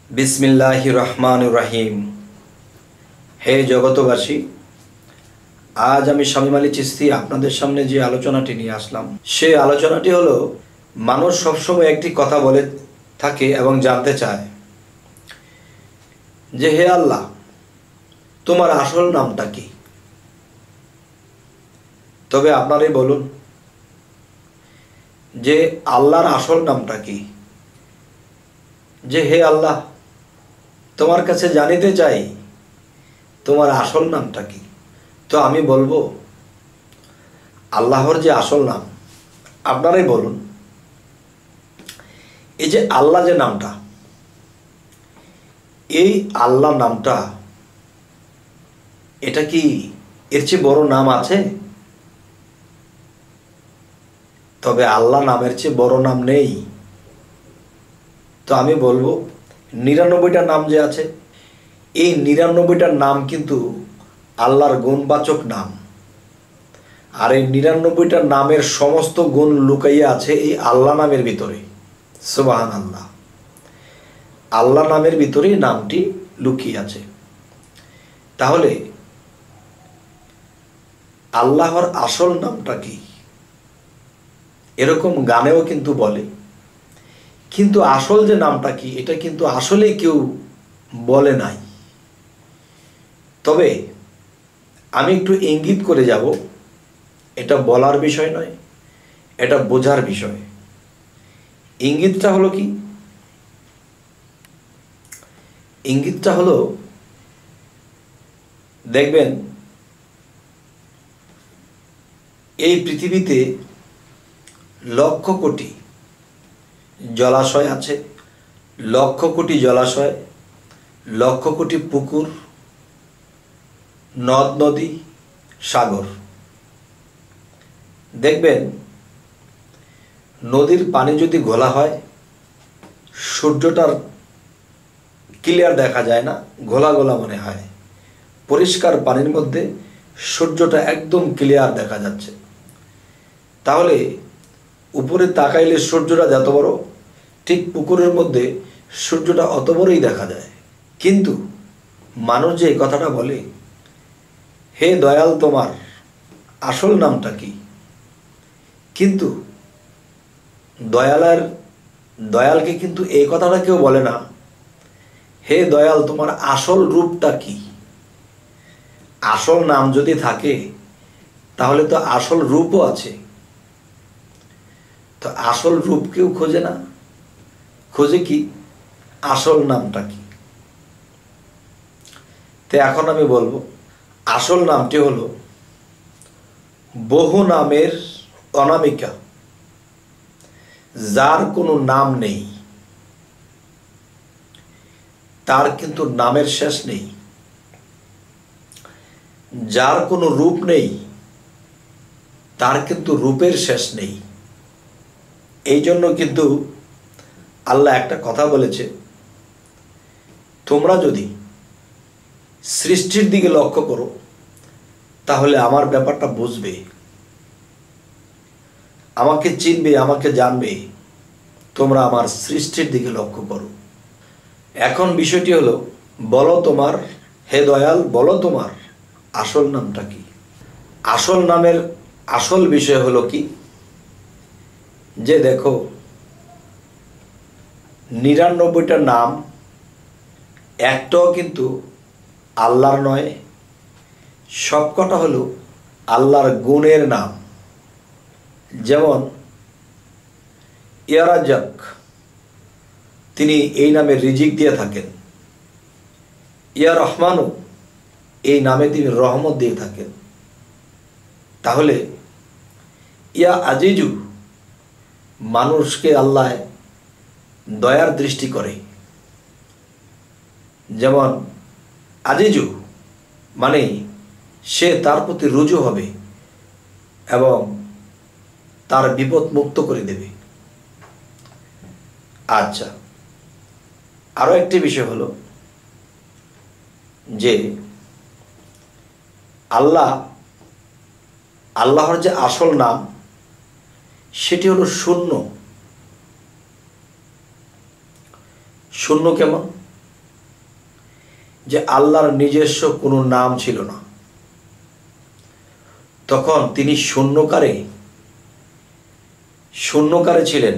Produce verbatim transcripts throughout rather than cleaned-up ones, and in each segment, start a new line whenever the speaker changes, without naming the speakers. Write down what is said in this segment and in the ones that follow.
बिस्मिल्लाहिर रहमानिर रहीम। हे जगतबासी, आज आमी शामीम आली चिश्ती आपनादेर सामने जे आलोचनाटी निये आसलाम सेई आलोचनाटी हलो मानुष सब समय एकटी कथा बोले थाके एबं जानते चाय जे हे आल्लाह तोमार आसल नामटा कि। तबे आपनाराई बोलुन जे आल्लाहर आसल नामटा कि। जे हे आल्लाह तोमार काछे जानिते चाই तोमार आसल नामटा कि। तो आमी बोलबो आल्लाहर जे आसल नाम आपनाराई बोलुन। এই যে আল্লাহ যে নামটা, এই আল্লাহ নামটা এটা কি এর চেয়ে বড় নাম আছে? তবে আল্লাহ নামের চেয়ে বড় নাম নেই। তো আমি বলবো নিরানব্বইটা নাম যে আছে এই নিরানব্বইটার নাম কিন্তু আল্লাহর গুণবাচক নাম। আর এই নিরানব্বইটা নামের সমস্ত গুণ লুকাইয়া আছে এই আল্লাহ নামের ভিতরে। সুবহানাল্লাহ। আল্লাহ নামের ভিতরে নামটি লুকিয়ে আছে। তাহলে আল্লাহর আসল নামটা কি? এরকম গানেও কিন্তু বলে, কিন্তু আসল যে নামটা কি এটা কিন্তু আসলে কেউ বলে নাই। তবে আমি একটু ইঙ্গিত করে যাব, এটা বলার বিষয় নয়, এটা বোঝার বিষয়। ইঙ্গিতটা হলো কি? ইঙ্গিতটা হলো দেখবেন এই পৃথিবীতে লক্ষ কোটি জলাশয় আছে, লক্ষ কোটি জলাশয়, লক্ষ কোটি পুকুর, নদ নদী, সাগর। দেখবেন নদীর পানি যদি ঘোলা হয় সূর্যটার ক্লিয়ার দেখা যায় না, ঘোলা ঘোলা মনে হয়। পরিষ্কার পানির মধ্যে সূর্যটা একদম ক্লিয়ার দেখা যাচ্ছে। তাহলে উপরে তাকাইলে সূর্যটা যত বড়, ঠিক পুকুরের মধ্যে সূর্যটা অত বড়ই দেখা যায়। কিন্তু মানুষ যে এই কথাটা বলে হে দয়াল তোমার আসল নামটা কি, কিন্তু দয়ালার দয়ালকে কিন্তু এই কথাটা কেউ বলে না হে দয়াল তোমার আসল রূপটা কি। আসল নাম যদি থাকে তাহলে তো আসল রূপও আছে। তো আসল রূপ কেউ খোঁজে না, খোঁজে কি আসল নামটা কি। তো এখন আমি বলবো আসল নামটি হলো বহু নামের অনামিকা, যার কোনো নাম নেই, তার কিন্তু নামের শেষ নেই। যার কোনো রূপ নেই, তার কিন্তু রূপের শেষ নেই। এই জন্য কিন্তু আল্লাহ একটা কথা বলেছে, তোমরা যদি সৃষ্টির দিকে লক্ষ্য করো তাহলে আমার ব্যাপারটা বুঝবে, আমাকে চিনবে, আমাকে জানবে। তোমরা আমার সৃষ্টির দিকে লক্ষ্য করো। এখন বিষয়টি হলো বলো তোমার হে দয়াল বলো তোমার আসল নামটা কি। আসল নামের আসল বিষয় হলো কি যে দেখো নিরানব্বইটা নাম একটাও কিন্তু আল্লাহর নয়, সবকটা হলো আল্লাহর গুণের নাম। যেমন ইয়া রাজ্জাক, তিনি এই নামে রিজিক দিয়ে থাকেন। ইয়া রহমানও, এই নামে তিনি রহমত দিয়ে থাকেন। তাহলে ইয়া আজিজু, মানুষকে আল্লাহ দয়ার দৃষ্টি করে। যেমন আজিজু মানে সে তার প্রতি রুজু হবে এবং তার বিপদ মুক্ত করে দেবে। আচ্ছা, আরো একটি বিষয় হলো যে আল্লাহ আল্লাহর যে আসল নাম সেটি হলো শূন্য। শূন্য কেমন? যে আল্লাহর নিজস্ব কোনো নাম ছিল না, তখন তিনি শূন্যকারে শূন্যকারে ছিলেন।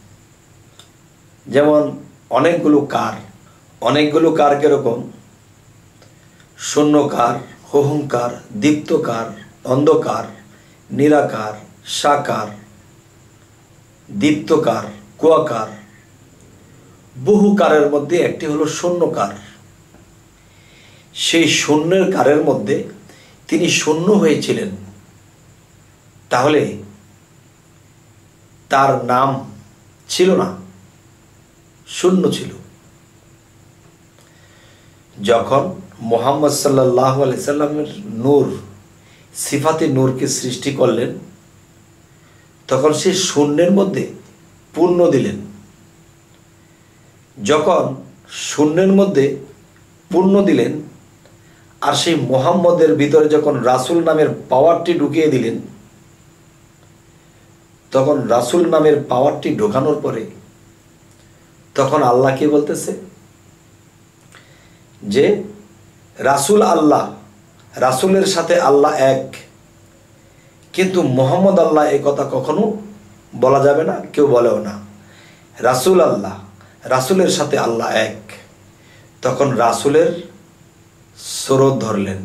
যেমন অনেকগুলো কার, অনেকগুলো কার কিরকম? শূন্যকার, হোহংকার, দীপ্তকার, অন্ধকার, নিরাকার, সাকার, দীপ্তকার, কুয়াকার, বহু কারের মধ্যে একটি হলো শূন্যকার। সেই শূন্যের কারের মধ্যে তিনি শূন্য হয়েছিলেন। তাহলে তার নাম ছিল না, শূন্য ছিল। যখন মুহাম্মদ সাল্লাল্লাহু আলাইহি সাল্লামের নূর, সিফাতে নূরকে সৃষ্টি করলেন, তখন সে শূন্যের মধ্যে পূর্ণ দিলেন। যখন শূন্যের মধ্যে পূর্ণ দিলেন আর সেই মুহাম্মদের ভিতরে যখন রাসূল নামের পাওয়ারটি ঢুকিয়ে দিলেন, তখন রাসূল নামের পাওয়ারটি ঢোকানোর পরে তখন আল্লাহ কি বলতেছে যে রাসূল আল্লাহ, রাসূলের সাথে আল্লাহ এক। কিন্তু মুহাম্মদ আল্লাহ এই কথা কখনো বলা যাবে না, কেউ বলেও না। রাসূল আল্লাহ, রাসূলের সাথে আল্লাহ এক। তখন রাসূলের স্রোত ধরলেন।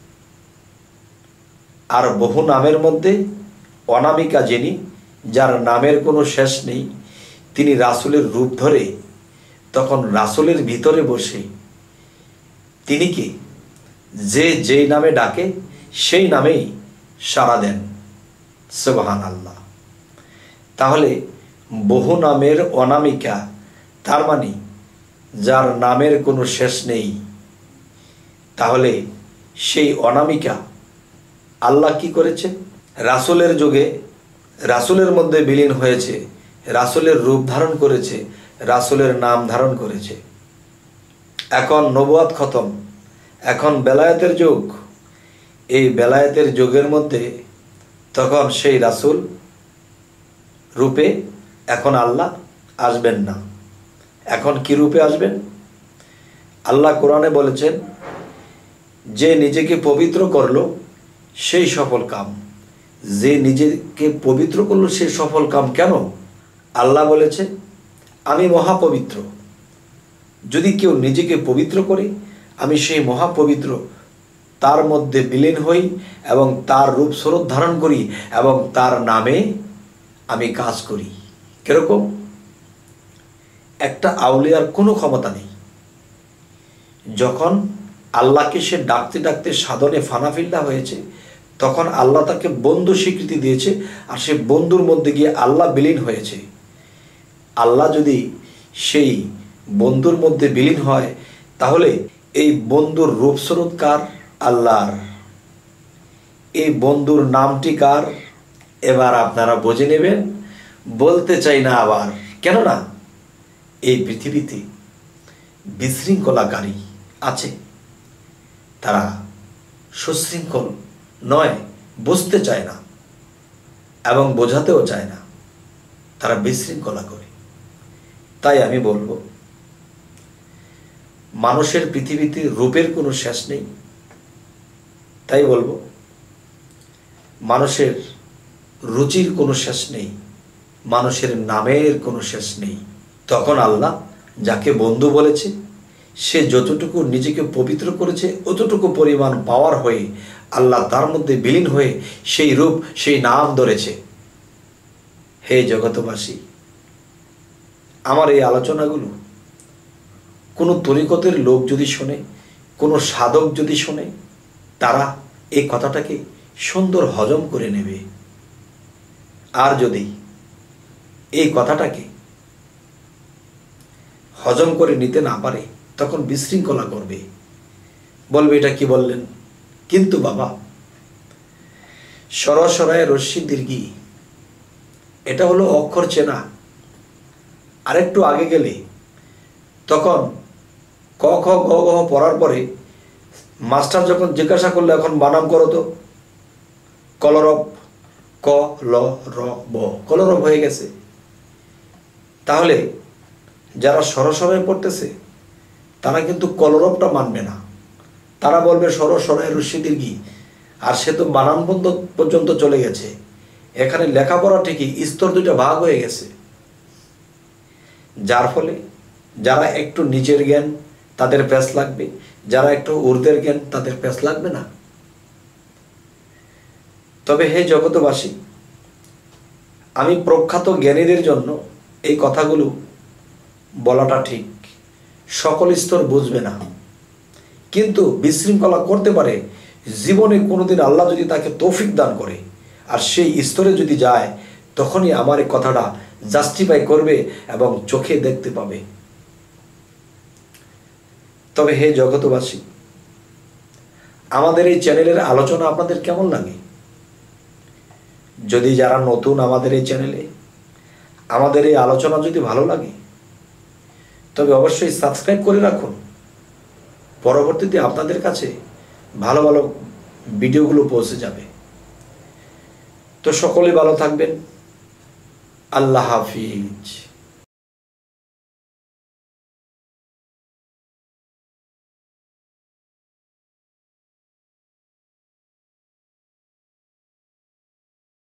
আর বহু নামের মধ্যে অনামিকা যিনি, যার নামের কোনো শেষ নেই, তিনি রাসূলের রূপ ধরে তখন রাসূলের ভিতরে বসে তিনি কি যে যেই নামে ডাকে সেই নামেই সাড়া দেন। সুবহানাল্লাহ। তাহলে বহু নামের অনামিকা, তার মানে যার নামের কোনো শেষ নেই, তাহলে সেই অনামিকা আল্লাহ কি করেছে? রাসূলের যুগে রাসূলের মধ্যে বিলীন হয়েছে, রাসূলের রূপ ধারণ করেছে, রাসূলের নাম ধারণ করেছে। এখন নবুয়াত খতম, এখন বেলায়েতের যুগ। এই বেলায়েতের যুগের মধ্যে তখন সেই রাসূল রূপে এখন আল্লাহ আসবেন না। এখন কি রূপে আসবেন? আল্লাহ কোরআনে বলেছেন যে নিজেকে পবিত্র করলো সেই সফল কাম। যে নিজেকে পবিত্র করলো সে সফল কাম। কেন? আল্লাহ বলেছে আমি মহাপবিত্র। যদি কেউ নিজেকে পবিত্র করে, আমি সেই মহাপবিত্র তার মধ্যে বিলীন হই এবং তার রূপ স্বরূপ ধারণ করি এবং তার নামে আমি কাজ করি। কিরকম? একটা আউলিয়ার কোনো ক্ষমতা নেই। যখন আল্লাহকে সে ডাকতে ডাকতে সাধনে ফানাফিল্লা হয়েছে, তখন আল্লাহ তাকে বন্ধু স্বীকৃতি দিয়েছে, আর সে বন্ধুর মধ্যে গিয়ে আল্লাহ বিলীন হয়েছে। আল্লাহ যদি সেই বন্ধুর মধ্যে বিলীন হয়, তাহলে এই বন্ধুর রূপস্বরূপ কার? আল্লাহর। এই বন্ধুর নামটি কার? এবার আপনারা বুঝে নেবেন। বলতে চাই না আবার, কেননা এই পৃথিবীতে বিশৃঙ্খলাকারী আছে, তারা সুশৃঙ্খল নয়, বুঝতে চায় না এবং বোঝাতেও চায় না, তারা বিশৃঙ্খলা করে। তাই আমি বলবো, মানুষের পৃথিবীতে রূপের কোনো শেষ নেই। তাই বলবো, মানুষের রুচির কোনো শেষ নেই, মানুষের নামের কোনো শেষ নেই। তখন আল্লাহ যাকে বন্ধু বলেছে, সে যতটুকু নিজেকে পবিত্র করেছে, অতটুকু পরিমাণ পাওয়ার হয়ে আল্লাহ তার মধ্যে বিলীন হয়ে সেই রূপ, সেই নাম ধরেছে। হে জগতবাসী, আমার এই আলোচনাগুলো কোনো তরিকতের লোক যদি শোনে, কোনো সাধক যদি শোনে, তারা এই কথাটাকে সুন্দর হজম করে নেবে। আর যদি এই কথাটাকে হজম করে নিতে না পারে, তখন বিশৃঙ্খলা করবে, বলবে এটা কি বললেন। কিন্তু বাবা, সরসরায় রশ্মি দীর্ঘি, এটা হলো অক্ষর চেনা। আরেকটু আগে গেলে তখন ক খ গ ঘ পড়ার পরে মাস্টার যখন জিজ্ঞাসা করলো এখন বানাম করো তো, কলরব, ক ল র ব, কলরব হয়ে গেছে। তাহলে যারা সরসরায় পড়তেছে তারা কিন্তু কলরবটা মানবে না, তারা বলবে সর সরাই রশ্মি দীর্ঘি, আর সে তো বানান বন্ধ পর্যন্ত চলে গেছে। এখানে লেখাপড়া ঠিকই, স্তর দুইটা ভাগ হয়ে গেছে। যার ফলে যারা একটু নিচের জ্ঞান তাদের প্যাঁচ লাগবে, যারা একটু ঊর্ধ্বের জ্ঞান তাদের প্যাঁচ লাগবে না। তবে হে জগতবাসী, আমি প্রখ্যাত জ্ঞানীদের জন্য এই কথাগুলো বলাটা ঠিক। সকল স্তর বুঝবে না, কিন্তু বিশৃঙ্খলা করতে পারে জীবনে কোনোদিন আল্লাহ যদি তাকে তৌফিক দান করে আর সেই স্তরে যদি যায়, তখনই আমার এই কথাটা জাস্টিফাই করবে এবং চোখে দেখতে পাবে। তবে হে জগতবাসী, আমাদের এই চ্যানেলের আলোচনা আপনাদের কেমন লাগে? যদি যারা নতুন আমাদের এই চ্যানেলে, আমাদের এই আলোচনা যদি ভালো লাগে, তবে অবশ্যই সাবস্ক্রাইব করে রাখুন। পরবর্তীতে আপনাদের কাছে ভালো ভালো ভিডিওগুলো পৌঁছে যাবে। তো সকলে ভালো থাকবেন। আল্লাহ হাফিজ।